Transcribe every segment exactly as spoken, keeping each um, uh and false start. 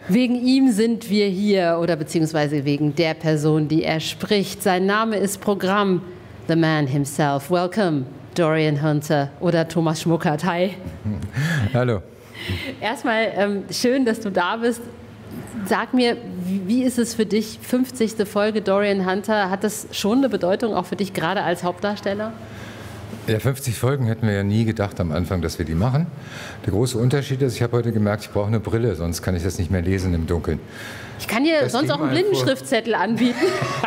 Wegen ihm sind wir hier oder beziehungsweise wegen der Person, die er spricht. Sein Name ist Programm, the man himself. Welcome, Dorian Hunter oder Thomas Schmuckert. Hi. Hallo. Erstmal ähm, schön, dass du da bist. Sag mir, wie, wie ist es für dich, fünfzigste Folge Dorian Hunter? Hat das schon eine Bedeutung, auch für dich, gerade als Hauptdarsteller? Ja, fünfzig Folgen hätten wir ja nie gedacht am Anfang, dass wir die machen. Der große Unterschied ist, ich habe heute gemerkt, ich brauche eine Brille, sonst kann ich das nicht mehr lesen im Dunkeln. Ich kann dir das sonst auch einen Blindenschriftzettel anbieten.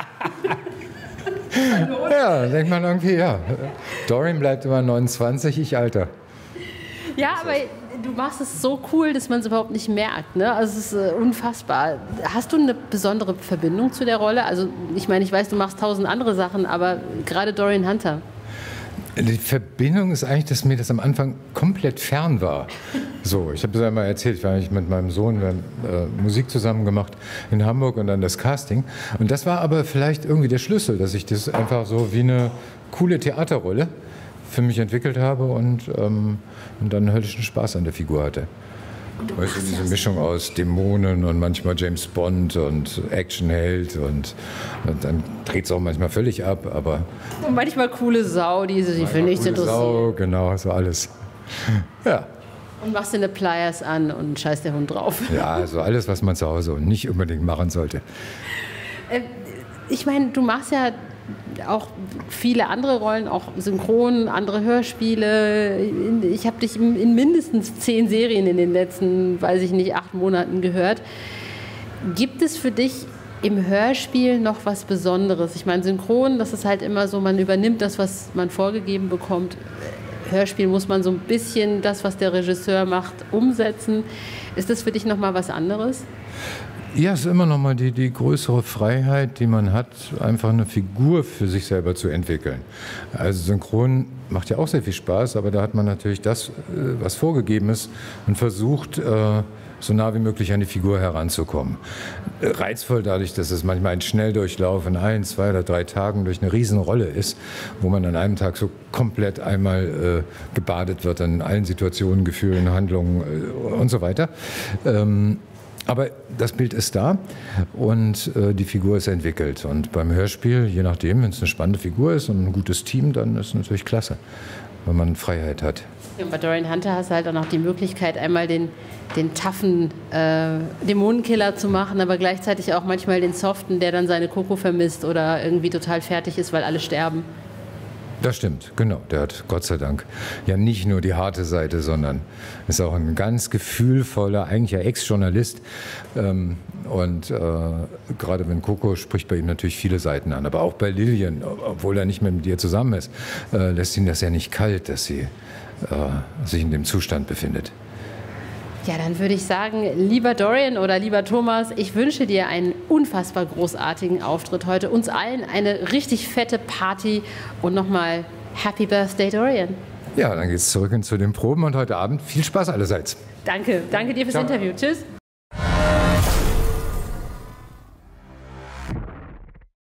Ja, denkt man irgendwie, ja. Dorian bleibt immer neunundzwanzig, ich alter. Ja, aber du machst es so cool, dass man es überhaupt nicht merkt. Ne? Also es ist äh, unfassbar. Hast du eine besondere Verbindung zu der Rolle? Also ich meine, ich weiß, du machst tausend andere Sachen, aber gerade Dorian Hunter. Die Verbindung ist eigentlich, dass mir das am Anfang komplett fern war. So, ich habe es ja mal erzählt, ich war eigentlich mit meinem Sohn, wir haben äh, Musik zusammen gemacht in Hamburg und dann das Casting. Und das war aber vielleicht irgendwie der Schlüssel, dass ich das einfach so wie eine coole Theaterrolle für mich entwickelt habe und, ähm, und dann höllischen Spaß an der Figur hatte. Weißt du, diese Mischung aus Dämonen und manchmal James Bond und Actionheld und, und dann dreht es auch manchmal völlig ab, aber... Und manchmal coole Sau, die sich für nichts interessiert. Sau, genau, so alles. Ja. Und machst dir eine Pliers an und scheißt der Hund drauf. Ja, also alles, was man zu Hause nicht unbedingt machen sollte. Äh, ich meine, du machst ja auch viele andere Rollen, auch synchron, andere Hörspiele. Ich habe dich in mindestens zehn Serien in den letzten, weiß ich nicht, acht Monaten gehört. Gibt es für dich im Hörspiel noch was Besonderes? Ich meine, synchron, das ist halt immer so, man übernimmt das, was man vorgegeben bekommt. Hörspiel muss man so ein bisschen das, was der Regisseur macht, umsetzen. Ist das für dich noch mal was anderes? Ja, es ist immer noch mal die, die größere Freiheit, die man hat, einfach eine Figur für sich selber zu entwickeln. Also Synchron macht ja auch sehr viel Spaß, aber da hat man natürlich das, was vorgegeben ist und versucht, so nah wie möglich an die Figur heranzukommen. Reizvoll dadurch, dass es manchmal ein Schnelldurchlauf in ein, zwei oder drei Tagen durch eine Riesenrolle ist, wo man an einem Tag so komplett einmal äh, gebadet wird in allen Situationen, Gefühlen, Handlungen äh, und so weiter. Ähm, Aber das Bild ist da und äh, die Figur ist entwickelt. Und beim Hörspiel, je nachdem, wenn es eine spannende Figur ist und ein gutes Team, dann ist es natürlich klasse, wenn man Freiheit hat. Ja, bei Dorian Hunter hast du halt auch noch die Möglichkeit, einmal den, den taffen äh, Dämonenkiller zu machen, aber gleichzeitig auch manchmal den soften, der dann seine Coco vermisst oder irgendwie total fertig ist, weil alle sterben. Das stimmt, genau. Der hat Gott sei Dank ja nicht nur die harte Seite, sondern ist auch ein ganz gefühlvoller, eigentlich ja Ex-Journalist. Ähm, und äh, gerade wenn Coco spricht bei ihm natürlich viele Seiten an. Aber auch bei Lillian, obwohl er nicht mehr mit ihr zusammen ist, äh, lässt ihn das ja nicht kalt, dass sie äh, sich in dem Zustand befindet. Ja, dann würde ich sagen, lieber Dorian oder lieber Thomas, ich wünsche dir einen unfassbar großartigen Auftritt heute. Uns allen eine richtig fette Party und nochmal Happy Birthday, Dorian. Ja, dann geht's zurück zu den Proben und heute Abend viel Spaß allerseits. Danke, danke dir fürs Ciao. Interview. Tschüss.